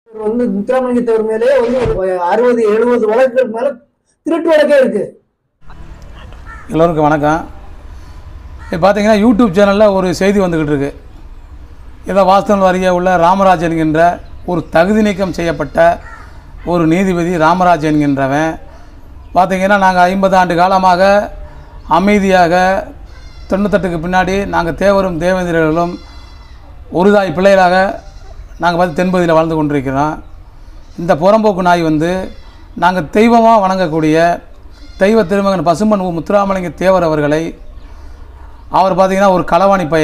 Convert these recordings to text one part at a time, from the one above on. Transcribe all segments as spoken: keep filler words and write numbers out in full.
வந்து முத்துராமலிங்க தேவர் மேலே வந்து அறுபது எழுபது வழக்குகள் மேலே திருட்டு வழக்கே இருக்குது. எல்லோருக்கும் வணக்கம். இப்போ பார்த்தீங்கன்னா யூடியூப் சேனலில் ஒரு செய்தி வந்துக்கிட்டு இருக்குது. இதை வாஸ்தவன் அருகே உள்ள ராமராஜ் என்கின்ற ஒரு தகுதி நீக்கம் செய்யப்பட்ட ஒரு நீதிபதி ராமராஜ் என்கின்றவன் பார்த்திங்கன்னா நாங்கள் ஐம்பது ஆண்டு காலமாக அமைதியாக தொண்ணூத்தெட்டுக்கு பின்னாடி நாங்கள் தேவரும் தேவேந்திரர்களும் ஒரு தாய் பிள்ளைகளாக நாங்கள் பார்த்து தென்பகுதியில் வாழ்ந்து கொண்டிருக்கிறோம். இந்த புறம்போக்கு நாய் வந்து நாங்கள் தெய்வமாக வணங்கக்கூடிய தெய்வ திருமகன் பசும்பன் முத்துராமலிங்க தேவர் அவர்களை அவர் பார்த்திங்கன்னா ஒரு களவாணி பைய,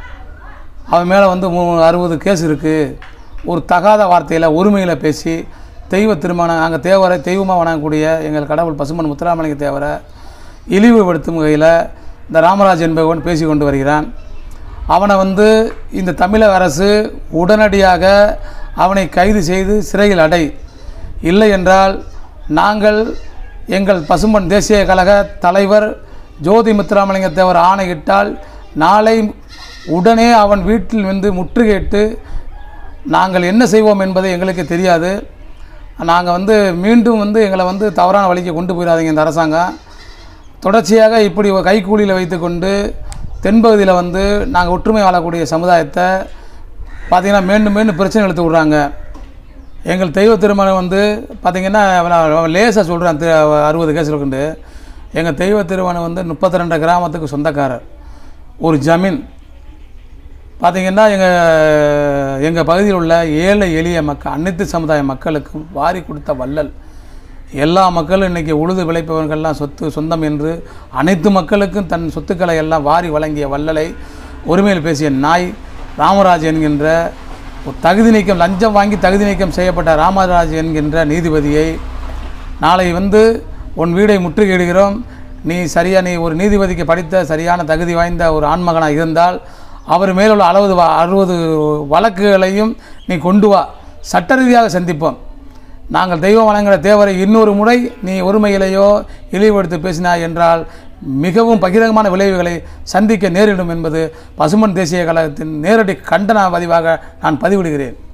அவன் மேலே வந்து மூ அறுபது கேஸ் இருக்குது, ஒரு தகாத வார்த்தையில் ஒருமையில் பேசி தெய்வ திருமணம் நாங்கள் தேவரை தெய்வமாக வணங்கக்கூடிய எங்கள் கடவுள் பசும்பன் முத்துராமலிங்க தேவரை இழிவுபடுத்தும் வகையில் இந்த ராமராஜ் என்பவன் பேசி கொண்டு வருகிறான். அவனை வந்து இந்த தமிழக அரசு உடனடியாக அவனை கைது செய்து சிறையில் அடை, இல்லை என்றால் நாங்கள் எங்கள் பசும்பன் தேசிய கழக தலைவர் ஜோதி முத்துராமலிங்க தேவர் ஆணையிட்டால் நாளை உடனே அவன் வீட்டில் வந்து முற்றுகையிட்டு நாங்கள் என்ன செய்வோம் என்பது எங்களுக்கு தெரியாது. நாங்கள் வந்து மீண்டும் வந்து எங்களை வந்து தவறான வழிக்கு கொண்டு போயிடாதீங்க. இந்த அரசாங்கம் தொடர்ச்சியாக இப்படி கைக்கூலியில் வைத்து கொண்டு தென்பகுதியில் வந்து நாங்கள் ஒற்றுமை வாழக்கூடிய சமுதாயத்தை பார்த்திங்கன்னா மீண்டும் மீண்டும் பிரச்சனை எடுத்து விட்றாங்க. எங்கள் தெய்வ திருமணம் வந்து பார்த்திங்கன்னா லேசாக சொல்கிறேன், அறுபது கேஸ் இருக்குண்டு. எங்கள் தெய்வ திருமணம் வந்து முப்பத்தி ரெண்டு கிராமத்துக்கு சொந்தக்காரர், ஒரு ஜமீன் பார்த்திங்கன்னா எங்கள் எங்கள் பகுதியில் உள்ள ஏழை எளிய மக்கள் அனைத்து சமுதாய மக்களுக்கும் வாரி கொடுத்த வள்ளல். எல்லா மக்களும் இன்றைக்கி உழுது விளைப்பவர்கள்லாம் சொத்து சொந்தம் என்று அனைத்து மக்களுக்கும் தன் சொத்துக்களை எல்லாம் வாரி வழங்கிய வள்ளலை உரிமையில் பேசிய நாய் ராமராஜ் என்கின்ற தகுதி நீக்கம் லஞ்சம் வாங்கி தகுதி நீக்கம் செய்யப்பட்ட ராமராஜ் என்கின்ற நீதிபதியை நாளை வந்து உன் வீடை முற்றுகையிடுகிறோம், நீ சரியாக நீ ஒரு நீதிபதிக்கு படித்த சரியான தகுதி வாய்ந்த ஒரு ஆண்மகனாக இருந்தால் அவர் மேலுள்ள அளவு அறுபது வழக்குகளையும் நீ கொண்டு வா, சட்ட ரீதியாக சந்திப்போம். நாங்கள் தெய்வம் வணங்குகிற தேவரை இன்னொரு முறை நீ ஒருமையிலேயோ இழிவுபடுத்தி பேசினாய் என்றால் மிகவும் பகிரங்கமான விளைவுகளை சந்திக்க நேரிடும் என்பது பசும்பன் தேசிய கழகத்தின் நேரடி கண்டன பதிவாக நான் பதிவிடுகிறேன்.